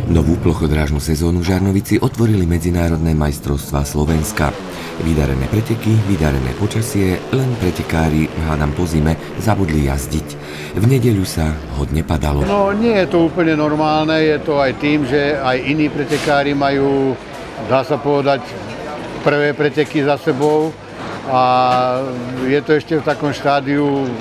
Novú plochodrážnu sezónu Žarnovici otvorili medzinárodné majstrovstvá Slovenska. Vydarené preteky, vydarené počasie, len pretekári, hádam po zime, zabudli jazdiť. V nedeľu sa hodne padalo. No nie je to úplne normálne, je to aj tým, že aj iní pretekári majú, dá sa povedať, prvé preteky za sebou a je to ešte v takom štádiu,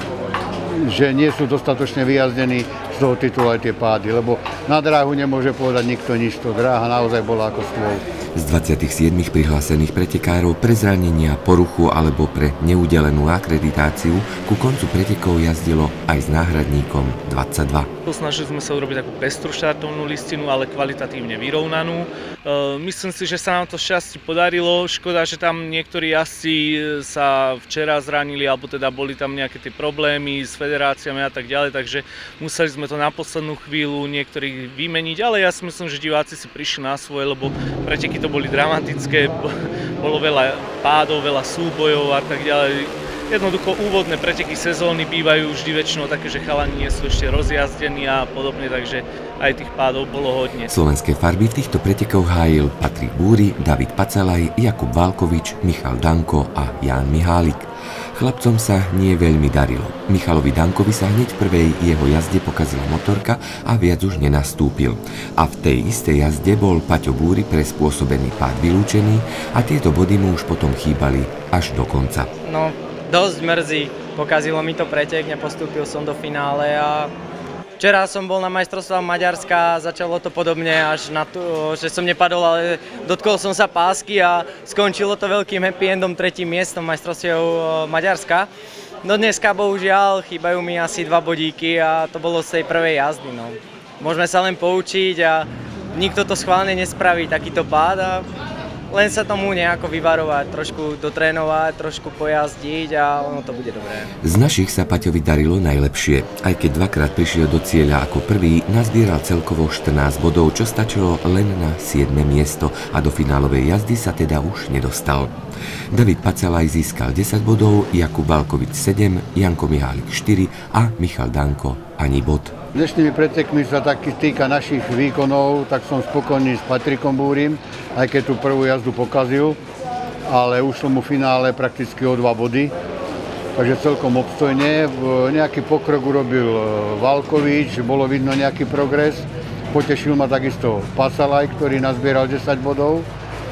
že nie sú dostatočne vyjazdení z toho titulu aj tie pády, lebo na dráhu nemôže povedať nikto nič, to dráha naozaj bola ako stôl. Z 27 prihlásených pretekárov pre zranenia, poruchu alebo pre neudelenú akreditáciu ku koncu pretekov jazdilo aj s náhradníkom 22. Snažili sme sa urobiť takú pestrú štartovnú listinu, ale kvalitatívne vyrovnanú. Myslím si, že sa nám to šťastie podarilo. Škoda, že tam niektorí jazdci sa včera zranili, alebo teda boli tam nejaké tie problémy s federáciami a tak ďalej, takže museli sme to na poslednú chvíľu niektorých vymeniť, ale ja si myslím, že diváci si prišli na svoje, lebo preteky to boli dramatické, bolo veľa pádov, veľa súbojov a tak ďalej. Jednoducho úvodné preteky sezóny bývajú vždy väčšinou také, že chalani nie sú ešte rozjazdení a podobne, takže aj tých pádov bolo hodne. Slovenské farby v týchto pretekoch hájil Patrik Búry, David Pacalaj, Jakub Válkovič, Michal Danko a Ján Mihálik. Chlapcom sa nie veľmi darilo. Michalovi Dankovi sa hneď v prvej jeho jazde pokazila motorka a viac už nenastúpil. A v tej istej jazde bol Paťo Búry pre spôsobený pád vylúčený a tieto body mu už potom chýbali až do konca. No, dosť mrzí. Pokazilo mi to pretek, nepostúpil som do finále a včera som bol na majstrovstvách Maďarska, začalo to podobne až na to, že som nepadol, ale dotkol som sa pásky a skončilo to veľkým happy endom 3. miestom majstrovstiev Maďarska. No dneska bohužiaľ chýbajú mi asi 2 bodíky a to bolo z tej prvej jazdy. No. Môžeme sa len poučiť a nikto to schválne nespraví takýto pád a len sa tomu nejako vyvarovať, trošku dotrénovať, trošku pojazdiť a ono to bude dobré. Z našich sa Paťovi darilo najlepšie. Aj keď dvakrát prišiel do cieľa ako prvý, nazbieral celkovo 14 bodov, čo stačilo len na 7. miesto a do finálovej jazdy sa teda už nedostal. David Pacalaj získal 10 bodov, Jakub Válkovič 7, Janko Mihálik 4 a Michal Danko ani bod. Dnešnými pretekmi sa taky týka našich výkonov, tak som spokojný s Patrikom Búrim, aj keď tú prvú jazdu pokazil, ale ušlo mu v finále prakticky o 2 body, takže celkom obstojne. Nejaký pokrok urobil Válkovič, bolo vidno nejaký progres, potešil ma takisto Pacalaj, ktorý nazbieral 10 bodov.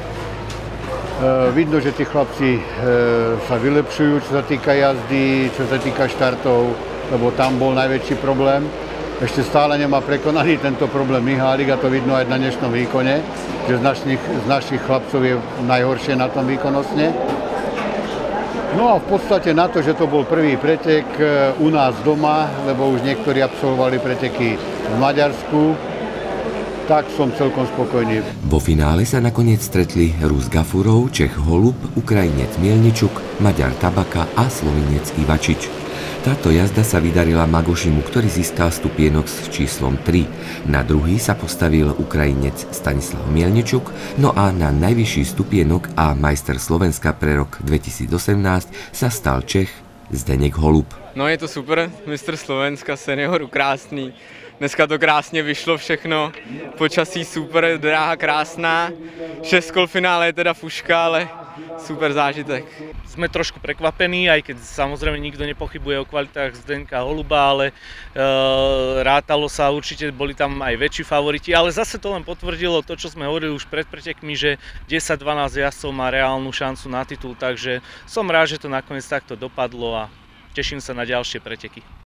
Vidno, že tí chlapci sa vylepšujú, čo sa týka jazdy, čo sa týka štartov, lebo tam bol najväčší problém. Ešte stále nemá prekonaný tento problém Mihálik a to vidno aj na dnešnom výkone, že z našich chlapcov je najhoršie na tom výkonnostne. No a v podstate na to, že to bol prvý pretek u nás doma, lebo už niektorí absolvovali preteky v Maďarsku, tak som celkom spokojný. Vo finále sa nakoniec stretli Rus Gafurov, Čech Holub, Ukrajinec Mielničuk, Maďar Tabaka a Slovinec Ivačič. Táto jazda sa vydarila Magošimu, ktorý získal stupienok s číslom 3. Na druhý sa postavil Ukrajinec Stanislav Mielničuk, no a na najvyšší stupienok a majster Slovenska pre rok 2018 sa stal Čech Zdeněk Holub. No je to super, mistr Slovenska, senior, krásný. Dneska to krásně vyšlo všechno, počasí super, dráha krásná, 6 kol finále je teda fuška, ale super zážitek. Sme trošku prekvapení, aj keď samozrejme nikto nepochybuje o kvalitách Zdenka Holuba, ale rátalo sa, určite boli tam aj väčší favoriti, ale zase to len potvrdilo to, čo sme hovorili už pred pretekmi, že 10-12 jazdcov má reálnu šancu na titul, takže som rád, že to nakoniec takto dopadlo a teším sa na ďalšie preteky.